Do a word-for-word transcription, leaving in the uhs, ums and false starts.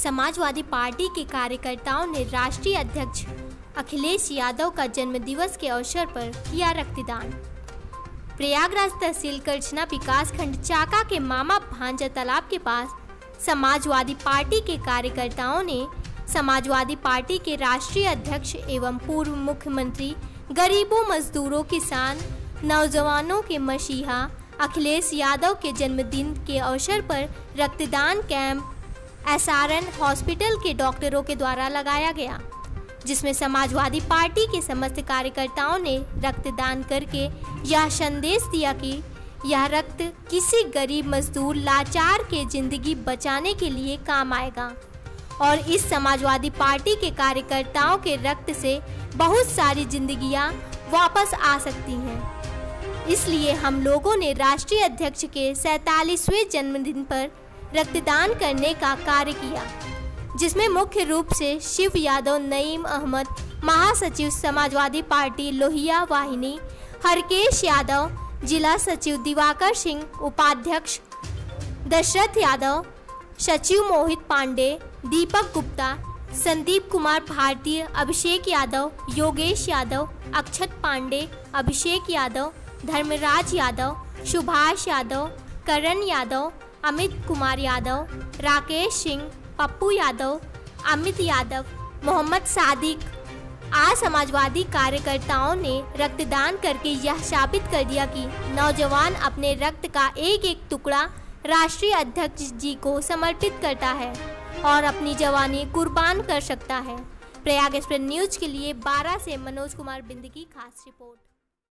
Samajwadi party के कार्यकर्ताओं ने राष्ट्रीय अध्यक्ष अखिलेश यादव का जन्मदिवस के अवसर पर किया रक्तदान। प्रयागराज तहसील करछना विकास खंड चाका के मामा भांजा तालाब के पास समाजवादी पार्टी के कार्यकर्ताओं ने समाजवादी पार्टी के राष्ट्रीय अध्यक्ष एवं पूर्व मुख्यमंत्री, गरीबों, मजदूरों, किसान, नौजवानों के मसीहा अखिलेश यादव के जन्मदिन के अवसर पर रक्तदान camp S R N hospital के डॉक्टरों के द्वारा लगाया गया, जिसमें समाजवादी पार्टी के समस्त कार्यकर्ताओं ने रक्तदान करके यह संदेश दिया कि यह रक्त किसी गरीब, मजदूर, लाचार के जिंदगी बचाने के लिए काम आएगा और इस समाजवादी पार्टी के कार्यकर्ताओं के रक्त से बहुत सारी जिंदगियां वापस आ सकती हैं। इसलिए हम लोगों ने राष्ट्रीय अध्यक्ष के सैंतालीसवें जन्मदिन पर रक्तदान करने का कार्य किया, जिसमें मुख्य रूप से शिव यादव, नईम अहमद, महासचिव समाजवादी पार्टी लोहिया वाहिनी, हरकेश यादव, जिला सचिव दिवाकर सिंह, उपाध्यक्ष दशरथ यादव, सचिव मोहित पांडे, दीपक गुप्ता, संदीप कुमार भारतीय, अभिषेक यादव, योगेश यादव, अक्षत पांडे, अभिषेक यादव, धर्मराज यादव, सुभाष यादव, करण यादव, अमित कुमार यादव, राकेश सिंह, पप्पू यादव, अमित यादव, मोहम्मद सादिक आज समाजवादी कार्यकर्ताओं ने रक्तदान करके यह साबित कर दिया कि नौजवान अपने रक्त का एक एक टुकड़ा राष्ट्रीय अध्यक्ष जी को समर्पित करता है और अपनी जवानी कुर्बान कर सकता है। प्रयाग एक्सप्रेस न्यूज के लिए बारह से मनोज कुमार बिंद की खास रिपोर्ट।